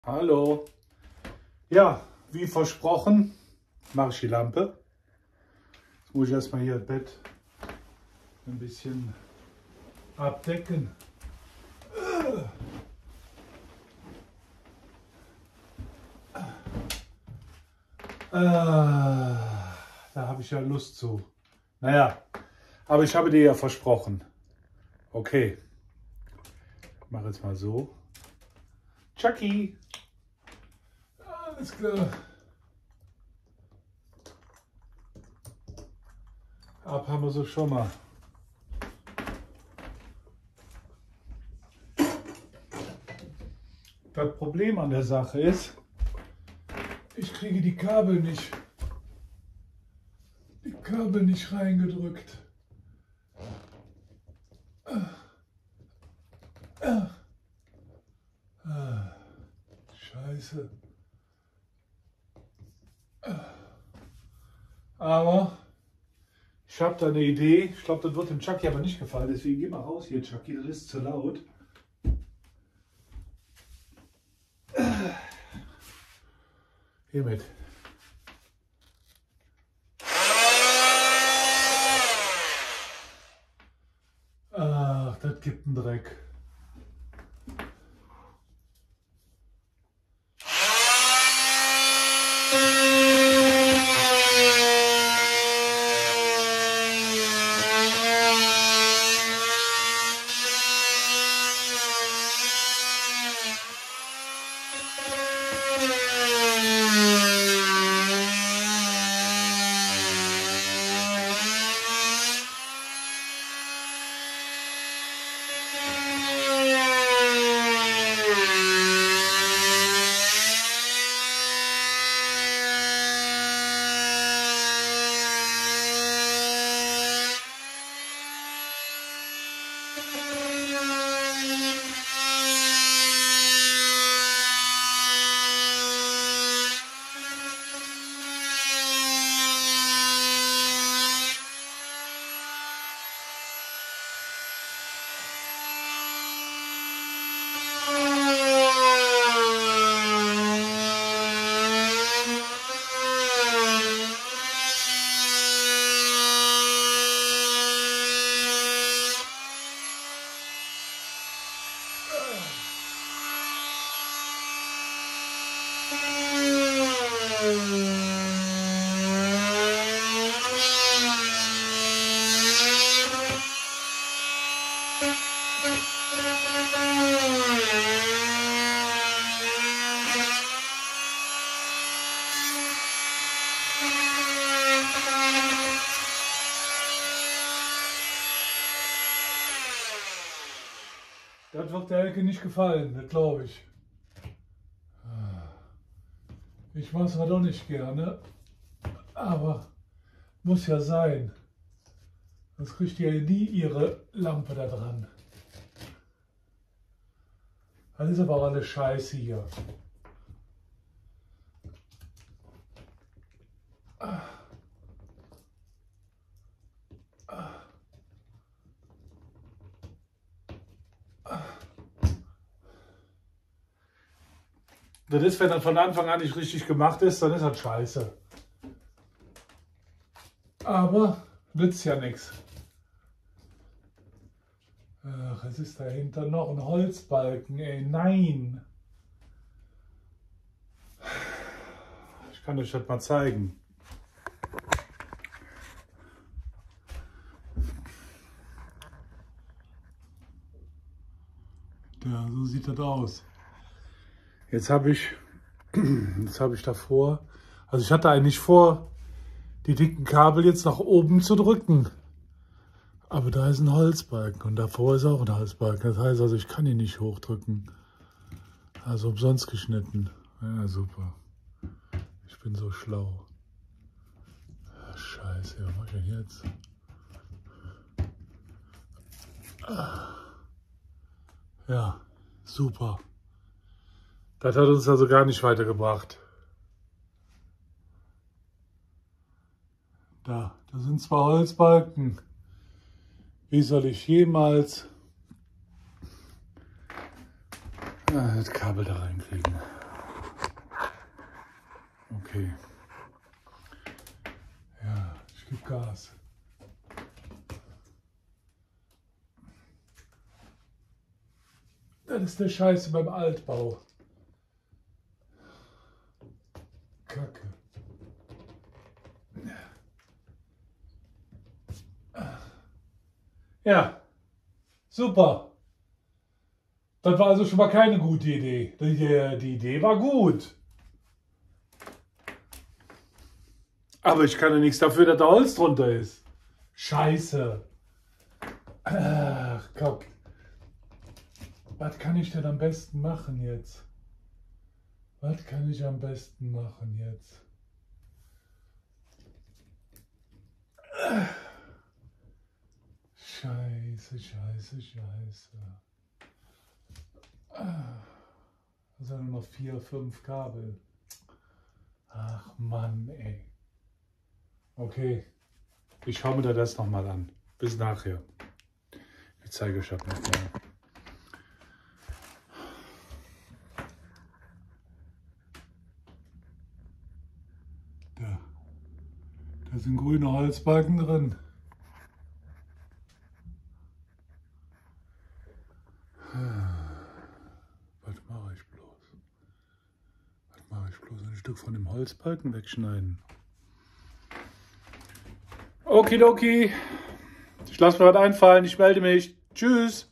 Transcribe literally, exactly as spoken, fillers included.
Hallo. Ja, wie versprochen, mache ich die Lampe. Jetzt muss ich erstmal hier das Bett ein bisschen abdecken. Äh, da habe ich ja Lust zu. Naja, aber ich habe dir ja versprochen. Okay. Ich mache jetzt mal so. Chucky. Alles klar. Ab haben wir so schon mal. Das Problem an der Sache ist, ich kriege die Kabel nicht, die Kabel nicht reingedrückt. Scheiße. Aber ich habe da eine Idee. Ich glaube, das wird dem Chucky aber nicht gefallen. Deswegen geh mal raus hier, Chucky. Das ist zu laut. Hiermit. Ach, das gibt einen Dreck. Das wird der Elke nicht gefallen, das glaube ich. Ich mache es zwar doch nicht gerne, aber muss ja sein. Sonst kriegt ihr ja nie ihre Lampe da dran. Das ist aber auch eine Scheiße hier. Das ist, wenn das von Anfang an nicht richtig gemacht ist, dann ist das scheiße. Aber nützt ja nichts. Ach, es ist dahinter noch ein Holzbalken, ey, nein. Ich kann euch das mal zeigen. Ja, so sieht das aus. Jetzt habe ich, jetzt habe ich davor, also ich hatte eigentlich vor, die dicken Kabel jetzt nach oben zu drücken. Aber da ist ein Holzbalken und davor ist auch ein Holzbalken. Das heißt also, ich kann ihn nicht hochdrücken. Also umsonst geschnitten. Ja, super. Ich bin so schlau. Ach, Scheiße, was mache ich denn jetzt? Ja, super. Das hat uns also gar nicht weitergebracht. Da, da sind zwei Holzbalken. Wie soll ich jemals das Kabel da reinkriegen? Okay. Ja, ich gebe Gas. Das ist der Scheiße beim Altbau. Kacke. Ja, super. Das war also schon mal keine gute Idee. Die, die Idee war gut. Aber ich kann ja nichts dafür, dass da Holz drunter ist. Scheiße. Ach, guck. Was kann ich denn am besten machen jetzt? Was kann ich am besten machen jetzt? Scheiße, scheiße, scheiße. Da sind nur noch vier, fünf Kabel. Ach Mann, ey. Okay, ich schaue mir das nochmal an. Bis nachher. Ich zeige euch das nochmal. Da. Da sind grüne Holzbalken drin. Was mache ich bloß? Was mache ich bloß? Ein Stück von dem Holzbalken wegschneiden. Okidoki. Ich lasse mir was einfallen. Ich melde mich. Tschüss.